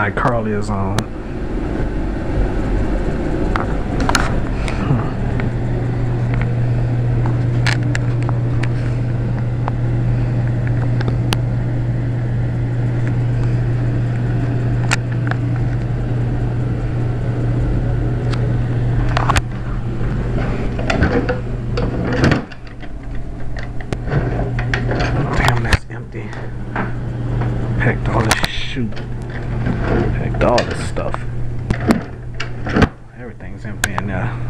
like Carly is on. Damn, that's empty. Packed all this shoot. Packed all this stuff. Everything's empty in there.